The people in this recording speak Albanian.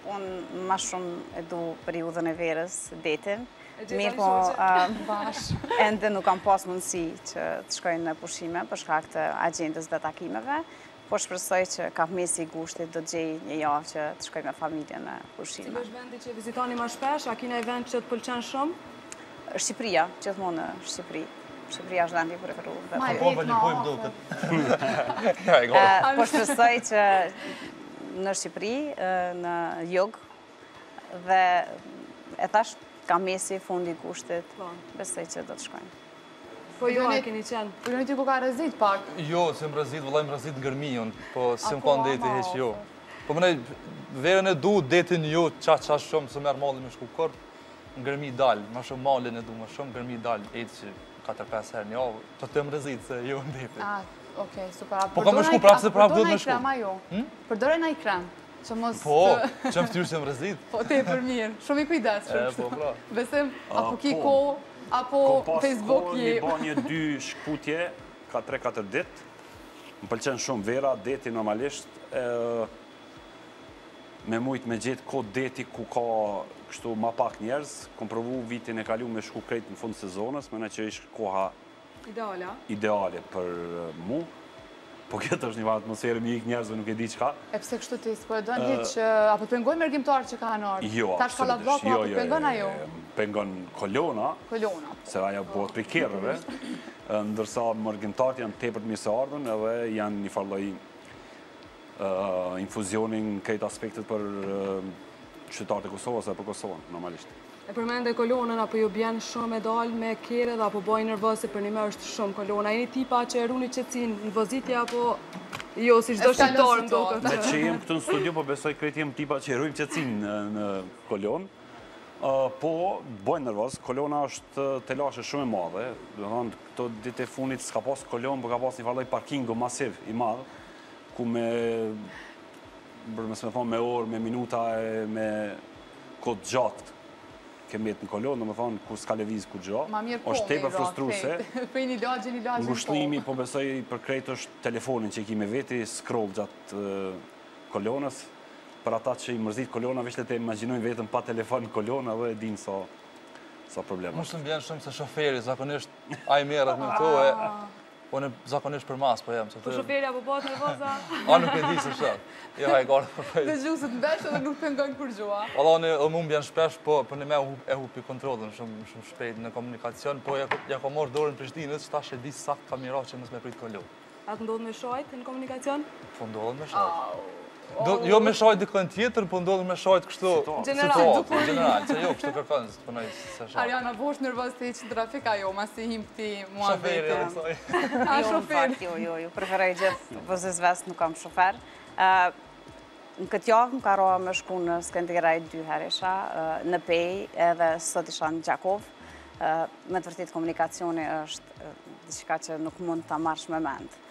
unë ma shumë e du periudhën e verës, detin. Mirë po, ende nuk kam pas mundësi që të shkojnë në pushime për shkak të agjendës dhe takimeve, po shpresoj që kapmesi i gushtit do të gjej një javë që të shkoj me familjen në pushime. Cili është vendi që vizitoni më shpesh? A kina një vend që të pëlqen shumë? Shqipëria, gjithmonë në Shqipëri. Shqipëria është vendi i preferuar. Po valipojmë duket. Po shpresoj që në Shqipëri, në jug, dhe e thash kam mesi fundi gushtit, besoj që do të shkojnë. Po ju a keni qenë? Po ju ty ku ka rëzit pak? Jo, se më rëzit, vëllaj më rëzit në gërmion, po se më kanë deti heq jo. Po më nej, verën e du, detin jo, qa shumë, se merë malin me shku kërp, në gërmi dalë, ma shumë malin e du, ma shumë gërmi dalë, ejtë që 4-5 herë një avë, që të më rëzit se jo në detin. Okej, super. Po ka me shku prapë se prapë duhet me shku. Përdore na i krem. Po, që më ftyrë se më rëzit. Po, te për mirë. Shumë i kujdes. Po, pra. Besim, apo ki ko, apo Facebook je. Ko pas një 2 shkputje, ka 3-4 dit. Më pëlqen shumë vera, deti normalisht. Me mujt me gjithë kod deti ku ka kështu ma pak njerëz. Kom provu vitin e kalu me shku krejt në fund sezonës, mene që ishë koha ideale për mu. Po këtë është një vatë atmosferë mi ik njerëzve nuk e di qka. E pse kështu ti, s'po e do një që apo pengoj mërgjimtarë që ka në orë? Jo, absolutisht, jo, pengon ajo? Pengon Kolona, se ajo bëhet për kerëve, ndërsa mërgjimtarët janë tepër të mirë se ardhën edhe janë një farloj infuzionin këtë aspektet për qytetarët e Kosovës e për Kosovën, normalisht. E përmende Kolonën, apo ju bjenë shumë medalë me kere dhe apo bojnë nërvëse për një me është shumë Kolona. Jeni tipa që e runi qëtësin në vozitje apo jo, si shdo shqiptarë në do këtë? Me që jem këtu në studio, po besoj krejt jem tipa që e rujmë qëtësin në Kolonë. Po, bojnë nërvëse, Kolona është telashe shumë e madhe. Këto ditë e funit s'ka pas Kolonë, po ka pas një farloj parkingu masiv i madhe, ku me orë, me minuta e me kod gjatë kemi jetë në Kolonë, në më thonë, kur s'ka leviz ku gjo. është tepër frustruse. Ngushlimi, po besoj, për krejt është telefonin që i kime veti, scroll gjatë Kolonës. Për ata që i mërzit Kolona, vishte të imaginojnë vetëm pa telefon në Kolonë, edhe e din sa problema. Më shumë bjenë shumë se shoferi, zakonisht a i merët me këto e... Po në zakonisht për mas, po jam. Po shoferi apo po të nervoza? A, nuk e di se shumë. Jo, e garë për fejtë. Dhe gjusët në beshë dhe nuk pëngojnë kur gjua. Allah, në mu mbjen shpesh, po për në me e hupi kontrolën shumë shpejt në komunikacion, po ja ko morë dorën Prishtinës, që ta shë di sakt ka mira që mësë me prit Kolo. A të ndodhë me shajt në komunikacion? Po ndodhë me shajt. Jo me shajt dikën tjetër, po ndodhë me shajt kështu... General, që jo, kështu kërkën, së të përnoj se shajt. Ariana, po është nërvës të iqë në trafika jo, ma si him këti mua vete. Shoferi, a shoferi? Jo, preferoj gjithë vëzës vest, nuk kam shofer. Në këtë javë më ka roa me shku në Skënderaj 2 herë isha, në Pej edhe sot isha në Gjakov. Me të vërtit komunikacioni është diçka që nuk mund të marrësh me mend.